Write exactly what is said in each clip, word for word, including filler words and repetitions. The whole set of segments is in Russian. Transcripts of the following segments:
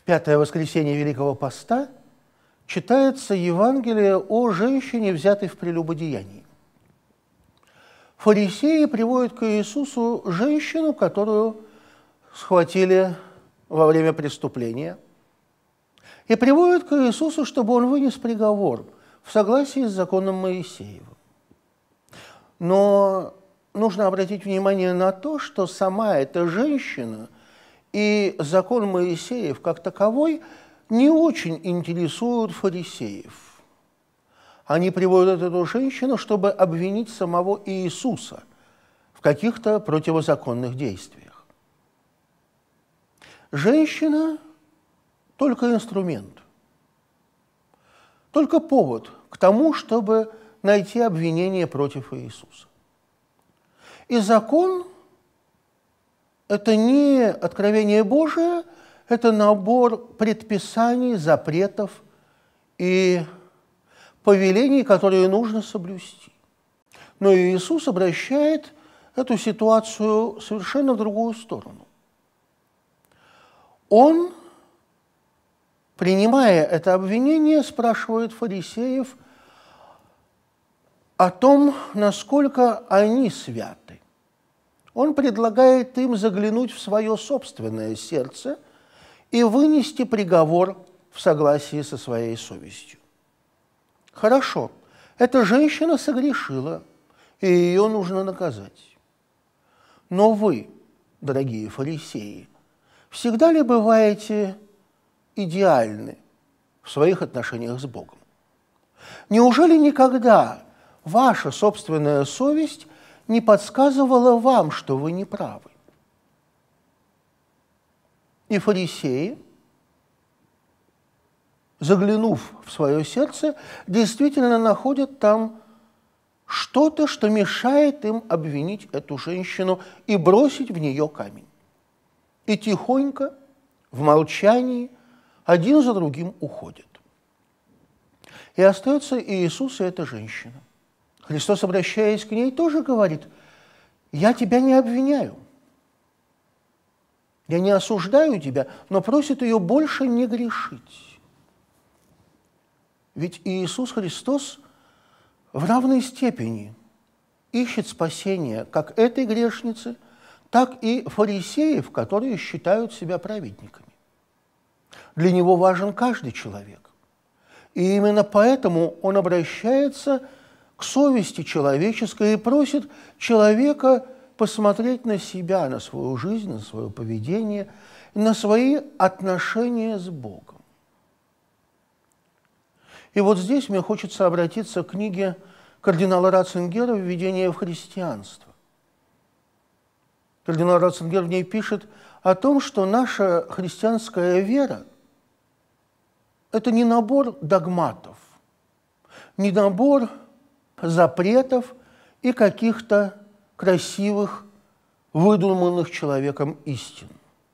в пятое воскресенье Великого Поста читается Евангелие о женщине, взятой в прелюбодеянии. Фарисеи приводят к Иисусу женщину, которую схватили во время преступления, и приводят к Иисусу, чтобы он вынес приговор в согласии с законом Моисеевым. Но нужно обратить внимание на то, что сама эта женщина и закон Моисеев как таковой не очень интересуют фарисеев. Они приводят эту женщину, чтобы обвинить самого Иисуса в каких-то противозаконных действиях. Женщина – только инструмент, только повод к тому, чтобы найти обвинение против Иисуса. И закон – это не откровение Божие, это набор предписаний, запретов и повелений, которые нужно соблюсти. Но Иисус обращает эту ситуацию совершенно в другую сторону. Он, принимая это обвинение, спрашивает фарисеев о том, насколько они святы. Он предлагает им заглянуть в свое собственное сердце и вынести приговор в согласии со своей совестью. Хорошо, эта женщина согрешила, и ее нужно наказать. Но вы, дорогие фарисеи, всегда ли бываете идеальны в своих отношениях с Богом? Неужели никогда ваша собственная совесть не подсказывала вам, что вы не правы? И фарисеи, заглянув в свое сердце, действительно находят там что-то, что мешает им обвинить эту женщину и бросить в нее камень. И тихонько, в молчании, один за другим уходят. И остается Иисус и эта женщина. Христос, обращаясь к ней, тоже говорит: «Я тебя не обвиняю, я не осуждаю тебя», но просит ее больше не грешить. Ведь Иисус Христос в равной степени ищет спасения как этой грешницы, так и фарисеев, которые считают себя праведниками. Для него важен каждый человек. И именно поэтому он обращается к совести человеческой и просит человека посмотреть на себя, на свою жизнь, на свое поведение, на свои отношения с Богом. И вот здесь мне хочется обратиться к книге кардинала Ратцингера «Введение в христианство». Кардинал Ратцингер в ней пишет о том, что наша христианская вера – это не набор догматов, не набор запретов и каких-то красивых, выдуманных человеком истин.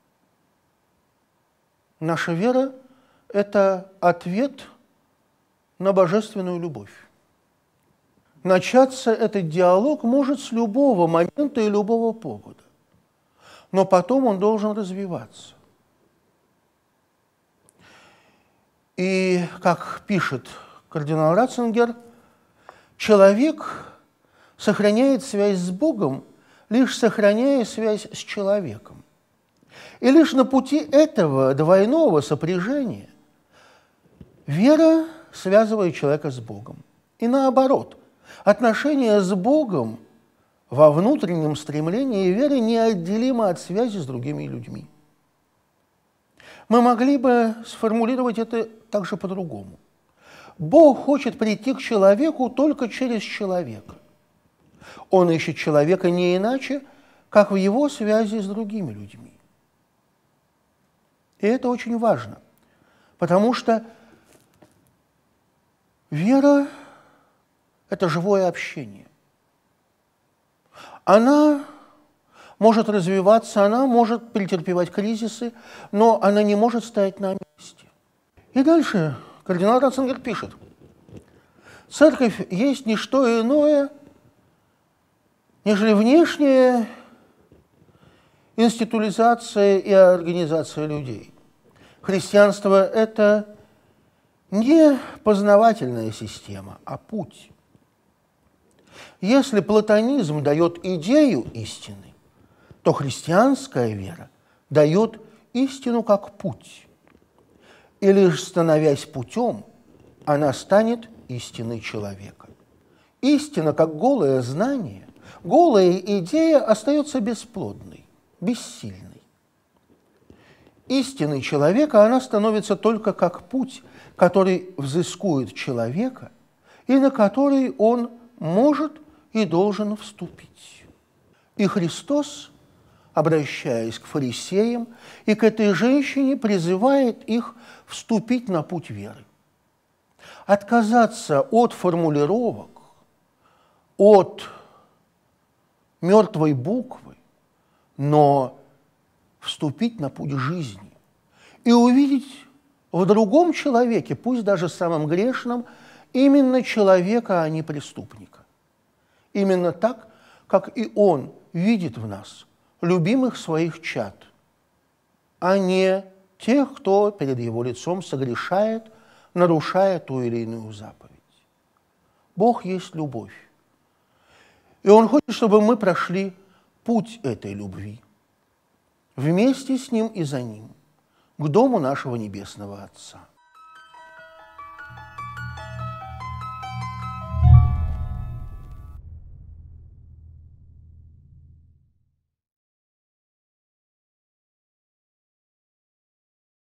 Наша вера – это ответ на божественную любовь. Начаться этот диалог может с любого момента и любого повода, но потом он должен развиваться. И, как пишет кардинал Ратцингер, человек сохраняет связь с Богом, лишь сохраняя связь с человеком. И лишь на пути этого двойного сопряжения вера связывает человека с Богом. И наоборот, отношения с Богом во внутреннем стремлении веры неотделимы от связи с другими людьми. Мы могли бы сформулировать это также по-другому. Бог хочет прийти к человеку только через человека. Он ищет человека не иначе, как в его связи с другими людьми. И это очень важно, потому что вера – это живое общение. Она может развиваться, она может претерпевать кризисы, но она не может стоять на месте. И дальше кардинал Ратцингер пишет: «Церковь есть не что иное, нежели внешняя институализация и организация людей. Христианство – это не познавательная система, а путь. Если платонизм дает идею истины, то христианская вера дает истину как путь. И лишь становясь путем, она станет истиной человека. Истина, как голое знание, голая идея остается бесплодной, бессильной. Истиной человека она становится только как путь, который взыскует человека и на который он может и должен вступить. И Христос, обращаясь к фарисеям и к этой женщине, призывает их вступить на путь веры. Отказаться от формулировок, от мертвой буквы, но вступить на путь жизни и увидеть в другом человеке, пусть даже самом грешном, именно человека, а не преступника. Именно так, как и он видит в нас любимых своих чад, а не тех, кто перед его лицом согрешает, нарушая ту или иную заповедь. Бог есть любовь. И Он хочет, чтобы мы прошли путь этой любви вместе с Ним и за Ним, к дому нашего Небесного Отца.